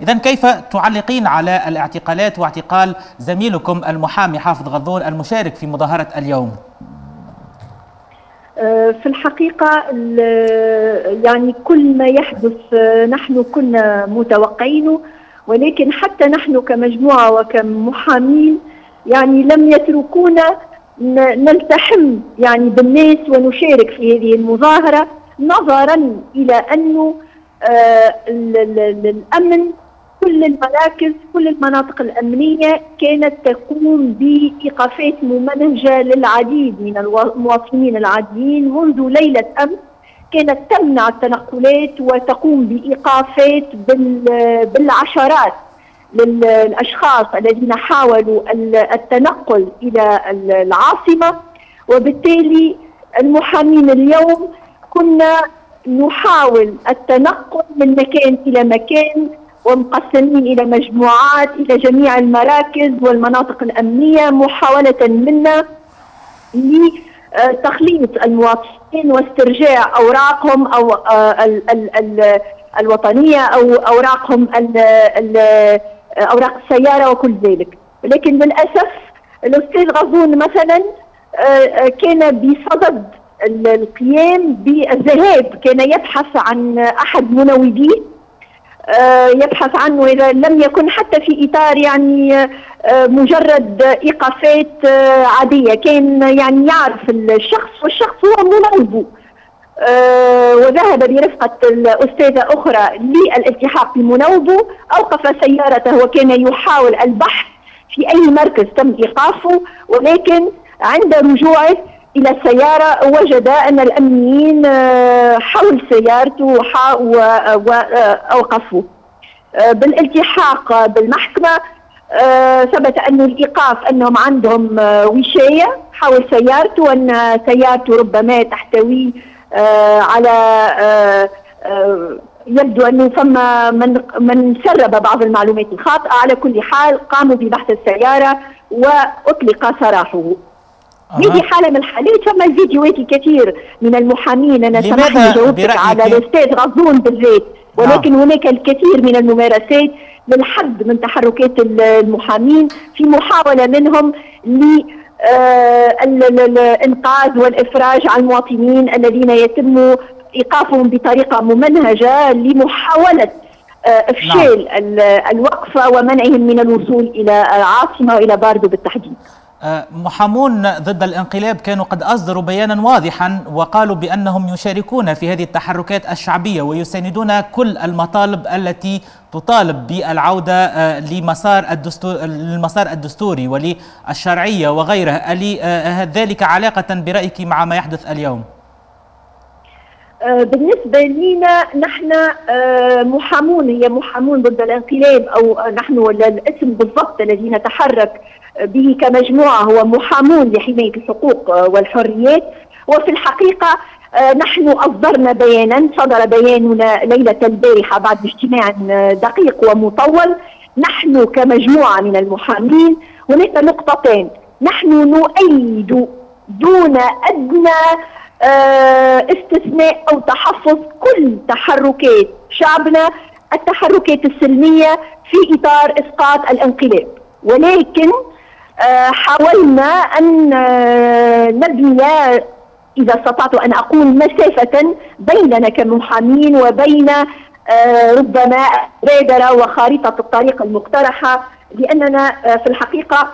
إذن كيف تعلقين على الاعتقالات واعتقال زميلكم المحامي حافظ غضون المشارك في مظاهرة اليوم؟ في الحقيقة يعني كل ما يحدث نحن كنا متوقعينه، ولكن حتى نحن كمجموعة وكمحامين يعني لم يتركونا نلتحم يعني بالناس ونشارك في هذه المظاهرة، نظرا إلى أنه الأمن كل المراكز كل المناطق الأمنية كانت تقوم بإيقافات ممنهجة للعديد من المواطنين العاديين منذ ليلة أمس، كانت تمنع التنقلات وتقوم بإيقافات بالعشرات للأشخاص الذين حاولوا التنقل إلى العاصمة. وبالتالي المحامين اليوم كنا نحاول التنقل من مكان إلى مكان ومقسمين إلى مجموعات إلى جميع المراكز والمناطق الأمنية، محاولة منا لتخليص المواطنين واسترجاع أوراقهم أو الوطنية أو أوراقهم أوراق السيارة وكل ذلك. لكن للأسف الأستاذ غضون مثلا كان بصدد القيام بالذهاب، كان يبحث عن أحد منوبيه يبحث عنه إذا لم يكن حتى في إطار يعني مجرد إيقافات عادية، كان يعني يعرف الشخص والشخص هو منوبه، وذهب برفقة الأستاذة أخرى للالتحاق بمنوبه، أوقف سيارته وكان يحاول البحث في أي مركز تم إيقافه، ولكن عند رجوعه إلى السيارة وجد أن الأمنيين حول سيارته وأوقفوه. بالالتحاق بالمحكمة ثبت أن الإيقاف أنهم عندهم وشاية حول سيارته، وأن سيارته ربما تحتوي على يبدو أنه ثم من سرب بعض المعلومات الخاطئة. على كل حال قاموا ببحث السيارة وأطلق سراحه. هذه حالة من الحالات. ثم الفيديوهات الكثير من المحامين، أنا سمحني جاوبتك على الأستاذ غضون بالذات، ولكن هناك الكثير من الممارسات للحد من تحركات المحامين في محاولة منهم للإنقاذ والإفراج عن المواطنين الذين يتم إيقافهم بطريقة ممنهجة لمحاولة إفشال الوقفة ومنعهم من الوصول إلى العاصمة وإلى باردو بالتحديد. محامون ضد الانقلاب كانوا قد أصدروا بيانا واضحا وقالوا بأنهم يشاركون في هذه التحركات الشعبية ويساندون كل المطالب التي تطالب بالعودة للمسار الدستوري وللشرعية وغيرها. ذلك علاقة برأيك مع ما يحدث اليوم؟ بالنسبة لنا نحن محامون، هي محامون ضد الانقلاب، أو نحن ولا الاسم بالضبط الذي نتحرك به كمجموعة هو محامون لحماية الحقوق والحريات. وفي الحقيقة نحن أصدرنا بيانا، صدر بياننا ليلة البارحة بعد اجتماع دقيق ومطول. نحن كمجموعة من المحامين هناك نقطتين نحن نؤيد دون أدنى استثناء أو تحفظ كل تحركات شعبنا، التحركات السلمية في إطار إسقاط الانقلاب، ولكن حاولنا أن نبني، إذا استطعت أن أقول، مسافة بيننا كمحامين وبين ربما مبادرة وخارطة الطريق المقترحة، لأننا في الحقيقة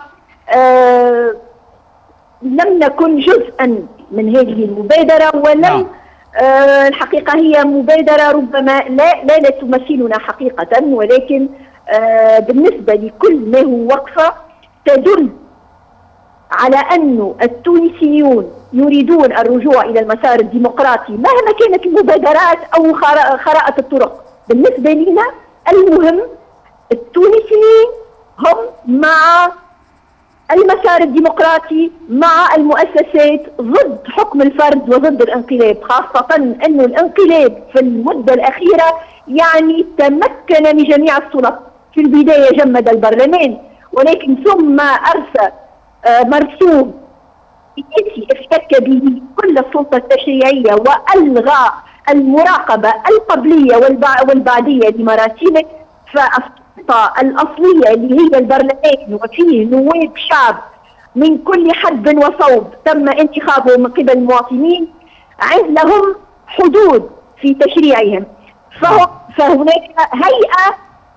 لم نكن جزءا من هذه المبادرة، ولم الحقيقة هي مبادرة ربما لا تمثلنا حقيقة، ولكن بالنسبة لكل ما هو وقفة تدل على أن التونسيون يريدون الرجوع إلى المسار الديمقراطي مهما كانت المبادرات أو خرائط الطرق. بالنسبة لنا المهم التونسيين هم مع المسار الديمقراطي، مع المؤسسات، ضد حكم الفرد وضد الانقلاب، خاصة أن الانقلاب في المدة الأخيرة يعني تمكن من جميع السلطات. في البداية جمد البرلمان، ولكن ثم أرسى مرسوم سياسي افتك به كل السلطة التشريعية وألغى المراقبة القبلية والبعدية لمراسيمه. فالسلطة الأصلية اللي هي البرلمان وفيه نواب شعب من كل حدب وصوب تم انتخابهم من قبل المواطنين عندهم حدود في تشريعهم، فهناك هيئة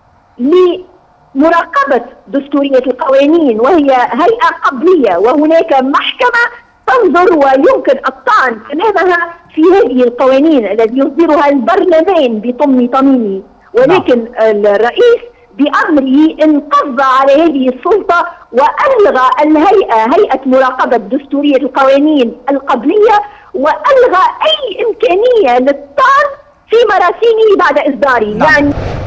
لمراقبة دستورية القوانين وهي هيئة قبلية، وهناك محكمة تنظر ويمكن الطعن أمامها في هذه القوانين التي يصدرها البرلمان بطم طميمه، ولكن الرئيس بأمره انقض على هذه السلطة وألغى هيئة مراقبة دستورية القوانين القبلية، وألغى أي إمكانية للطعن في مراسيمه بعد إصداره. يعني